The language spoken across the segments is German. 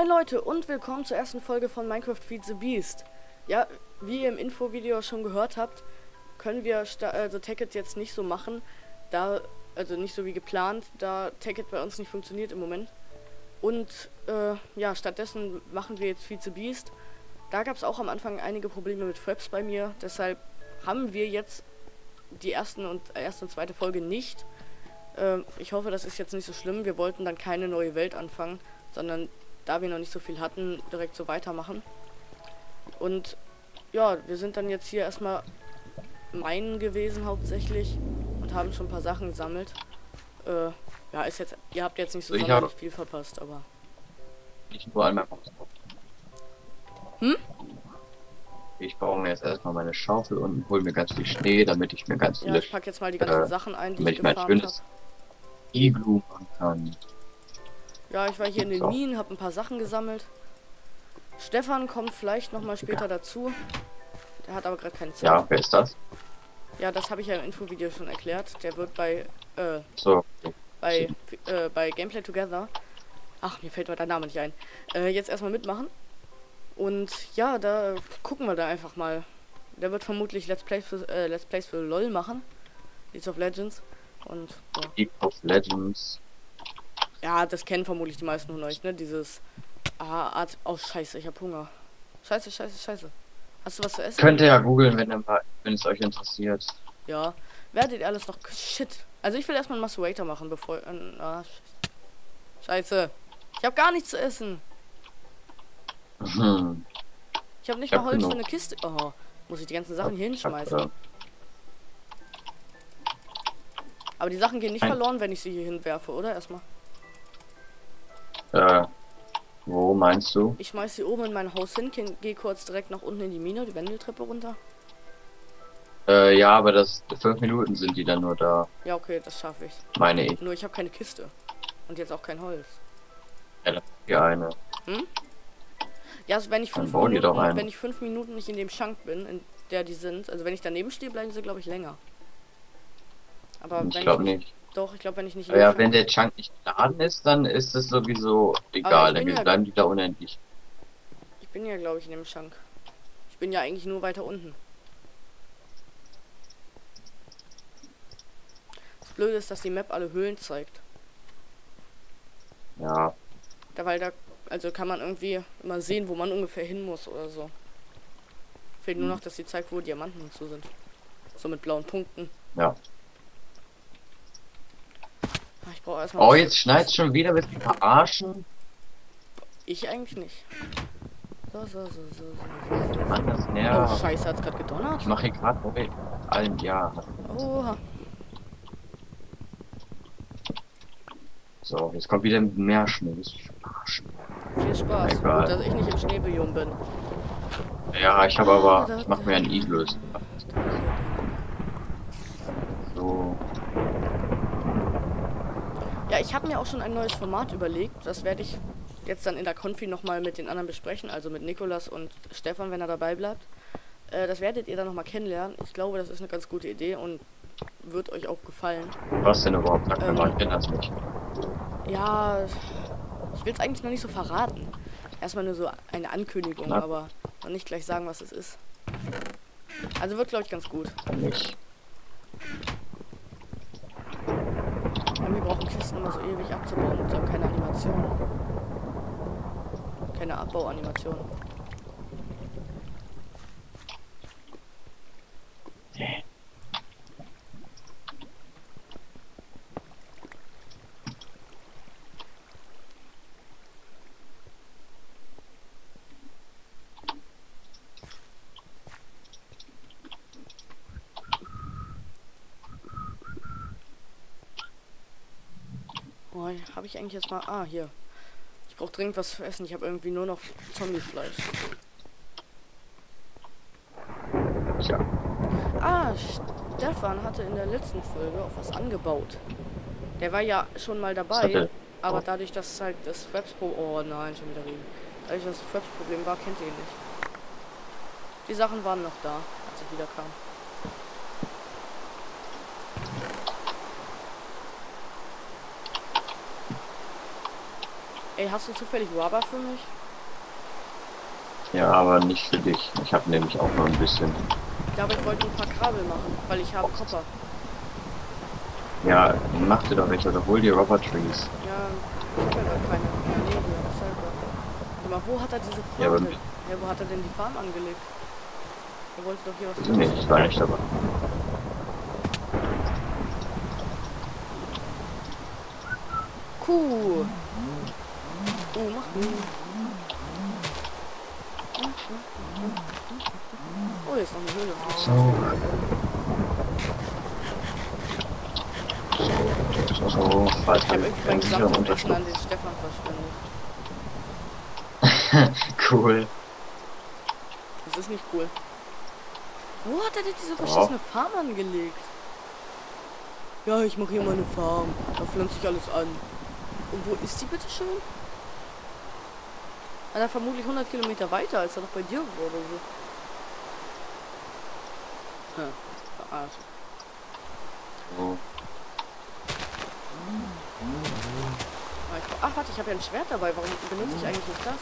Moin Leute und willkommen zur ersten Folge von Minecraft Feed the Beast. Ja, wie ihr im Infovideo schon gehört habt, können wir also Tacket jetzt nicht so machen, also nicht so wie geplant, da Tacket bei uns nicht funktioniert im Moment. Und ja, stattdessen machen wir jetzt Feed the Beast. Da gab es auch am Anfang einige Probleme mit Fraps bei mir, deshalb haben wir jetzt die erste und zweite Folge nicht. Ich hoffe, das ist jetzt nicht so schlimm. Wir wollten dann keine neue Welt anfangen, sondern da wir noch nicht so viel hatten, direkt so weitermachen. Und ja, wir sind dann jetzt hier erstmal meinen gewesen hauptsächlich und haben schon ein paar Sachen gesammelt. Ja, ist jetzt, ihr habt jetzt nicht so sonderlich viel verpasst, aber nicht nur einmal. Hm? Ich baue mir jetzt erstmal meine Schaufel und hole mir ganz viel Schnee, damit ich mir ganz viele, ich pack jetzt mal die ganzen Sachen ein, die ich mein gefarmt habe. schönes Iglu machen kann. Ja, ich war hier in den Minen, habe ein paar Sachen gesammelt. Stefan kommt vielleicht noch mal später dazu. Der hat aber gerade keine Zeit. Ja, wer ist das? Ja, das habe ich ja im Infovideo schon erklärt. Der wird bei Gameplay Together. Ach, mir fällt der Name nicht ein. Jetzt erstmal mitmachen. Und ja, da gucken wir da einfach mal. Der wird vermutlich Let's Plays für LOL machen. League of Legends. Und ja. League of Legends. Ja, das kennen vermutlich die meisten von euch, ne? Dieses Art. Oh, scheiße, ich hab Hunger. Scheiße. Hast du was zu essen? Könnt ihr ja googeln, wenn es euch interessiert. Ja. Werdet ihr alles noch. Shit. Also ich will erstmal einen Muscle machen, bevor. Scheiße. Ich habe gar nichts zu essen. Ich habe nicht mal Holz für eine Kiste. Oh, muss ich die ganzen Sachen hier hinschmeißen. Aber die Sachen gehen nicht verloren, wenn ich sie hier hinwerfe, oder? Erstmal. Wo meinst du? Ich schmeiß sie oben in mein Haus hin, gehe kurz direkt nach unten in die Mine, die Wendeltreppe runter. Ja, aber das 5 Minuten sind die dann nur da. Ja, okay, das schaffe ich. Meine ich. Nur ich habe keine Kiste. Und jetzt auch kein Holz. Ja, hier eine. Hm? Ja, also wenn ich 5 Minuten nicht in dem Schrank bin, in der die sind, also wenn ich daneben stehe, bleiben sie, glaube ich, länger. Aber ich glaube nicht. Doch, ich glaube, wenn ich nicht. Ja, wenn der Chunk nicht geladen ist, dann ist es sowieso egal. Dann bleiben die da unendlich. Ich bin ja, glaube ich, in dem Schrank. Ich bin ja eigentlich nur weiter unten. Das Blöde ist, dass die Map alle Höhlen zeigt. Ja. Weil da, also kann man irgendwie immer sehen, wo man ungefähr hin muss oder so. Fehlt nur noch, dass die zeigt, wo Diamanten und so sind. So mit blauen Punkten. Ja. Ich brauche erstmal. Oh, jetzt schneit's schon wieder, willst du mich verarschen? Ich eigentlich nicht. So. Mann, das nervt. Oh, scheiße, hat's gerade gedonnert? Ich mache hier gerade allen Jahr. Oha. So, jetzt kommt wieder mehr Schnee. Viel Spaß. Gut, dass ich nicht im Schneebiom bin. Ja, ich habe aber. Ich mache mir ein Iglu. So. Ja, ich habe mir auch schon ein neues Format überlegt. Das werde ich jetzt dann in der Konfi nochmal mit den anderen besprechen. Also mit Nikolas und Stefan, wenn er dabei bleibt. Das werdet ihr dann nochmal kennenlernen. Ich glaube, das ist eine ganz gute Idee und wird euch auch gefallen. Was denn überhaupt? Sag mir mal, ich kenne das nicht. Ja, ich will es eigentlich noch nicht so verraten. Erstmal nur so eine Ankündigung, aber noch nicht gleich sagen, was es ist. Also wird, glaube ich, ganz gut. Nicht. Ja, wir brauchen Kisten immer so ewig abzubauen und sie haben keine Animation. Keine Abbauanimation. Oh, habe ich eigentlich jetzt mal. Ah, hier. Ich brauche dringend was zu essen. Ich habe irgendwie nur noch Zombiefleisch. Tja. Ah, Stefan hatte in der letzten Folge auch was angebaut. Der war ja schon mal dabei, aber dadurch, dass halt das Oh nein, schon wieder reden. Dadurch, dass das Fraps-Problem war, kennt ihr ihn nicht. Die Sachen waren noch da, als ich wieder kam. Ey, hast du zufällig Rubber für mich? Ja, aber nicht für dich. Ich habe nämlich auch noch ein bisschen. Ja, aber ich wollte ein paar Kabel machen, weil ich habe Copper. Ja, mach dir doch welche oder hol dir Rubber Trees. Ja, ich habe ja gar keine. Ja, nee, hier, dasselbe. Warte mal, wo hat er diese Ja, Farm aber denn? Ja, wo hat er denn die Farm angelegt? Er wollte doch hier was weiß ich nicht, ich war nicht dabei. Kuh. Mach du. Oh, hier ist noch eine Höhle. So, Ich habe irgendwie mein gesamtes Essen an den Stefan verschwendet. Cool. Das ist nicht cool. Wo hat er denn diese Doch. verschissene Farm angelegt? Ja, ich mache hier meine Farm. Da pflanze ich alles an. Und wo ist die bitte schön? Er vermutlich 100 Kilometer weiter, als er noch bei dir war oder so. Verarscht. So. Ach, warte, ich habe ja ein Schwert dabei. Warum benutze ich eigentlich nicht das?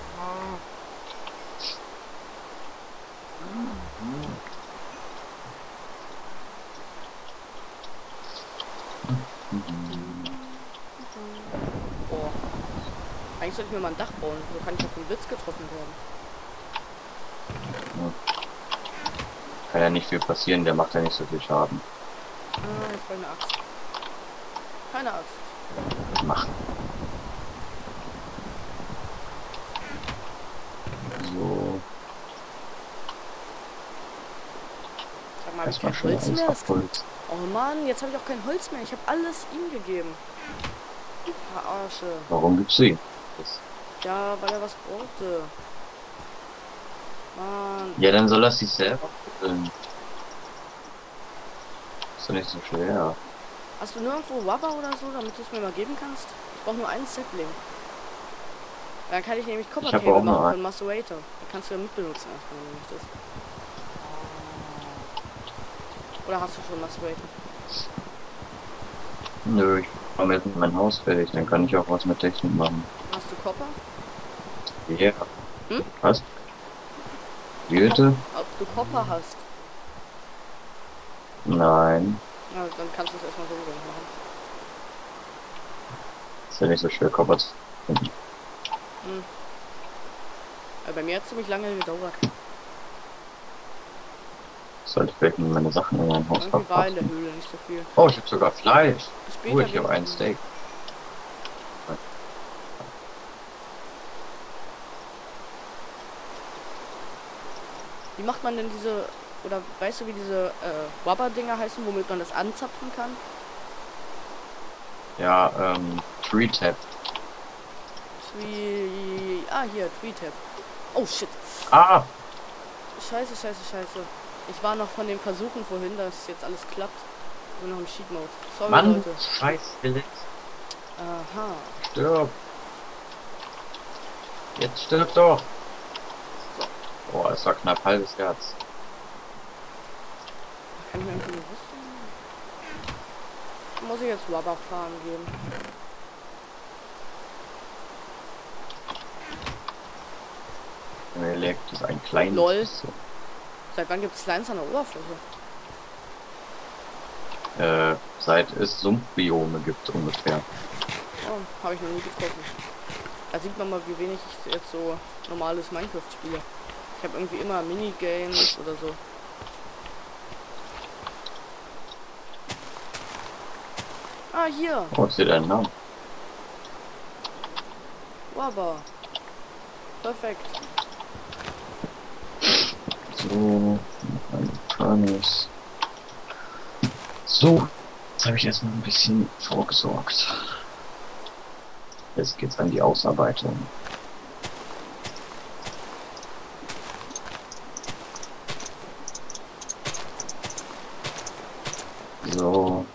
Boah. Eigentlich sollte ich mir mal ein Dach bauen. So kann ich auf den Blitz getroffen werden. Kann ja nicht viel passieren, der macht ja nicht so viel Schaden. Jetzt brauche ich eine Axt. Keine Axt. Machen. So. Sag mal, habe ich Erstmal kein schon Holz alles mehr? abholst. Oh Mann, jetzt habe ich auch kein Holz mehr. Ich habe alles ihm gegeben. Verarsche. Warum gibt's sie? Das Ja, weil er was brauchte. Mann. ja, dann soll er sich selber füllen. Ist doch nicht so schwer. Hast du nirgendwo Rubber oder so, damit du es mir mal geben kannst? Ich brauche nur einen Sapling. Dann kann ich nämlich Copper Ich habe Cable auch noch machen einen. von Macerator. Da kannst du ja mitbenutzen erstmal, wenn du möchtest. Oder hast du schon Macerator? Nö, ich komme jetzt mit meinem Haus fertig, dann kann ich auch was mit Technik machen. Hast du Copper? Ja. Hm? Was? Wie bitte? Ob du Copper hast? Nein. Ja, dann kannst du es erstmal so machen. Ist ja nicht so schwer, Kopf zu finden. Aber bei mir hat es ziemlich lange gedauert. Sollte ich vielleicht meine Sachen in mein Haus Irgendwie war in der verpacken. Höhle nicht so viel. Oh, ich habe sogar Fleisch. Später Oh, ich habe wegen- einen Steak. Wie macht man denn diese, oder weißt du, wie diese Rubber-Dinger heißen, womit man das anzapfen kann? Ja, Tree Tap. Hier, Tree Tap. Oh shit. Ah! Scheiße. Ich war noch von den Versuchen vorhin, dass jetzt alles klappt. Ich bin noch im Cheat Mode. Sorry, Mann, Leute. scheiß Felix. Aha. Stirb. Jetzt stirb doch. Boah, es war knapp halbes Herz. Kann ich mir irgendwie eine Rüstung? Muss ich jetzt Rubber fahren gehen? Mir leckt es ein kleines Lol. bisschen. Seit wann gibt es Slines an der Oberfläche? Seit es Sumpfbiome gibt ungefähr. Oh, habe ich noch nie getroffen. Da sieht man mal, wie wenig ich jetzt so normales Minecraft spiele. Ich habe irgendwie immer Minigames oder so. Ah, hier. Oh, ist hier dein Name? Rubber. Perfekt. So, ein Furnace. So, jetzt habe ich erstmal ein bisschen vorgesorgt. Jetzt geht's an die Ausarbeitung. So.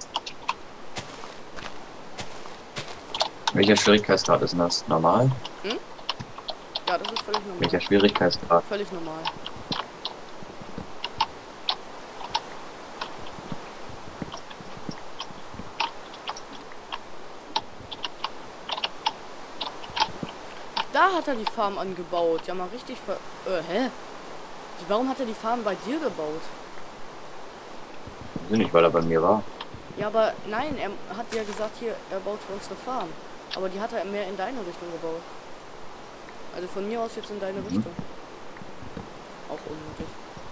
Welcher Schwierigkeitsgrad ist denn das? Normal? Ja, das ist völlig normal. Welcher Schwierigkeitsgrad? Völlig normal. Da hat er die Farm angebaut. Ja, mal richtig hä? Warum hat er die Farm bei dir gebaut? Nicht, weil er bei mir war. Ja, aber nein, er hat ja gesagt, hier, er baut für unsere Farm. Aber die hat er mehr in deine Richtung gebaut. Also von mir aus jetzt in deine Richtung. Auch unnötig.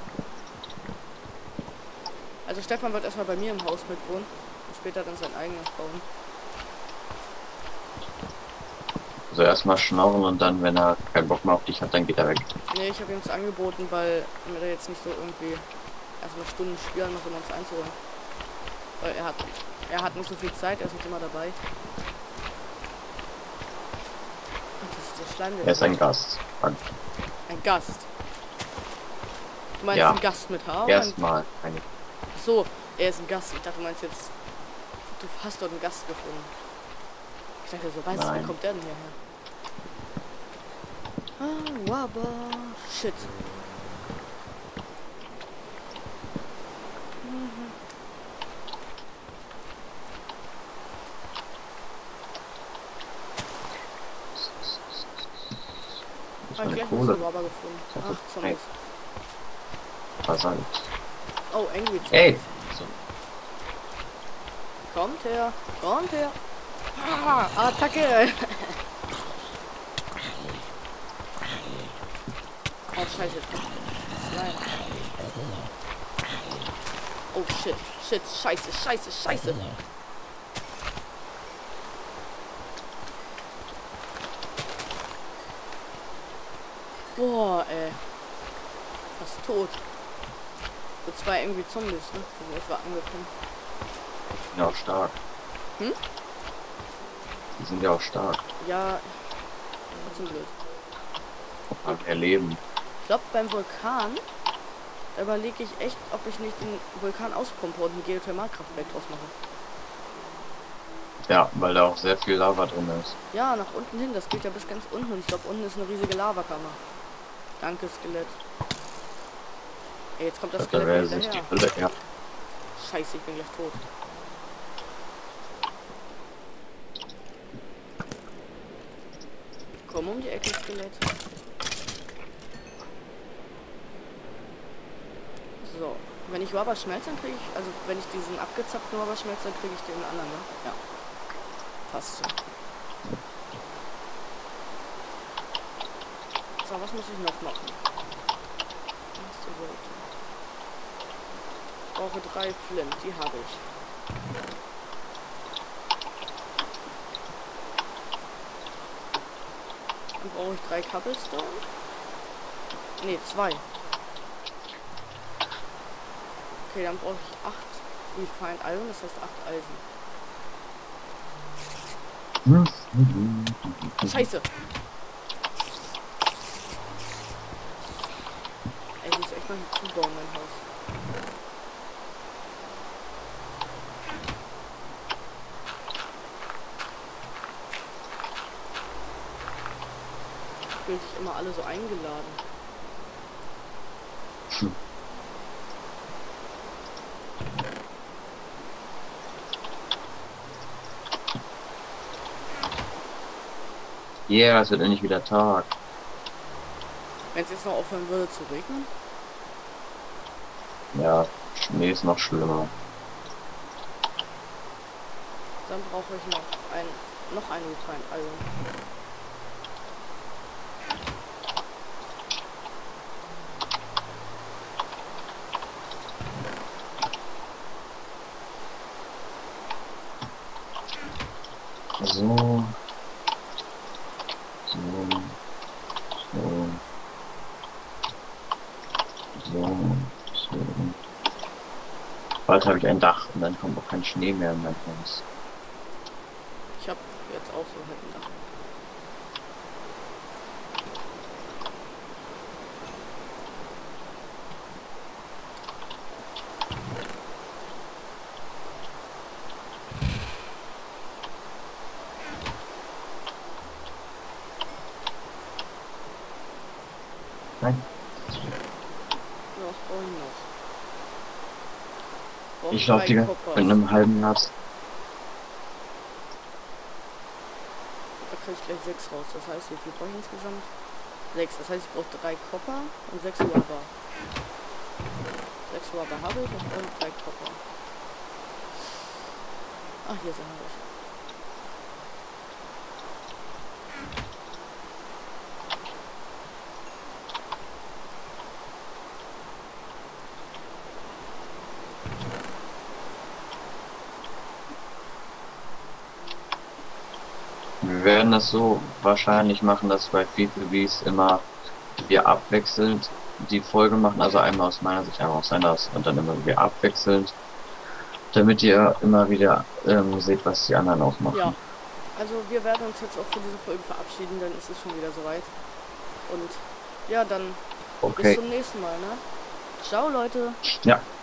Also Stefan wird erstmal bei mir im Haus mitwohnen und später dann sein eigenes bauen. Also erstmal schnorren und dann, wenn er keinen Bock mehr auf dich hat, dann geht er weg. Nee, ich habe ihm es angeboten, weil er jetzt nicht so irgendwie erstmal Stunden spielen muss, um uns einzuholen. Weil er hat nicht so viel Zeit, er ist nicht immer dabei. Und das ist der Schleim, der Er ist ein Gast. Ein Gast. Du meinst Ja. ein Gast mit Haar? Erstmal eine. Ach so, er ist ein Gast. Ich dachte, du meinst jetzt, du hast dort einen Gast gefunden. Ich dachte so, weißt du, wie kommt der denn hierher? Ah, Waba. Shit. Das Hab war ich eine gleich einen Kohle. Waba gefunden. Ach, Zombies. Versand. Oh, Angry Zombies. Ey! So. Kommt her. Kommt her. Ah, Attacke. Oh, scheiße. Nein. Oh, shit. Shit. Scheiße, scheiße, scheiße. Boah, ey. Fast tot. So zwei irgendwie Zombies, ne? Die sind etwa angekommen. Die sind ja auch stark. Hm? Die sind ja auch stark. Ja. Zum Glück. Aber erleben. Ich glaube, beim Vulkan überlege ich echt, ob ich nicht den Vulkan auspumpe und ein Geothermalkraftwerk draus mache. Ja, weil da auch sehr viel Lava drin ist. Ja, nach unten hin. Das geht ja bis ganz unten. Und ich glaube, unten ist eine riesige Lavakammer. Danke, Skelett. Ey, jetzt kommt das Da wäre Skelett sich die hinterher. Hölle, ja. Scheiße, ich bin gleich tot. Komm um die Ecke, Skelett. So, wenn ich Waba schmelze, dann kriege ich, also wenn ich diesen abgezapften Waba schmelze, dann kriege ich den anderen, ne? Ja. Passt so. So, was muss ich noch machen? Erste Seite. Ich brauche 3 Flint, die habe ich. Dann brauche ich 3 Cobblestone. Ne, 2. Okay, dann brauche ich 8 Refined Iron, das heißt 8 Eisen. Scheiße! Ey, ich muss echt mal hier zubauen, mein Haus. Fühlen sich immer alle so eingeladen. Yeah, es wird endlich wieder Tag. Wenn es jetzt noch aufhören würde zu regnen? Ja, Schnee ist noch schlimmer. Dann brauche ich noch ein Refined Iron. So. Bald habe ich ein Dach und dann kommt auch kein Schnee mehr in mein Haus. Ich habe jetzt auch so halt ein Dach. Nein. Ja, was brauche ich noch? Brauche Ich laufe 3 die mit Koppers. einem halben Herz. kriege ich gleich 6 raus. Das heißt, wie viel brauche ich insgesamt? 6. Das heißt, ich brauche 3 Copper und 6 Rubber. 6 Rubber habe ich und 3 Copper. Ach, hier sind wir. Wir werden das so wahrscheinlich machen, dass bei FeedTheBeast immer wir abwechselnd die Folge machen, also einmal aus meiner Sicht, einmal aus seiner und dann immer wir abwechselnd, damit ihr immer wieder seht, was die anderen auch machen. Ja, also wir werden uns jetzt auch für diese Folge verabschieden, dann ist es schon wieder soweit. Und ja, dann bis zum nächsten Mal, ne? Ciao, Leute. Ja.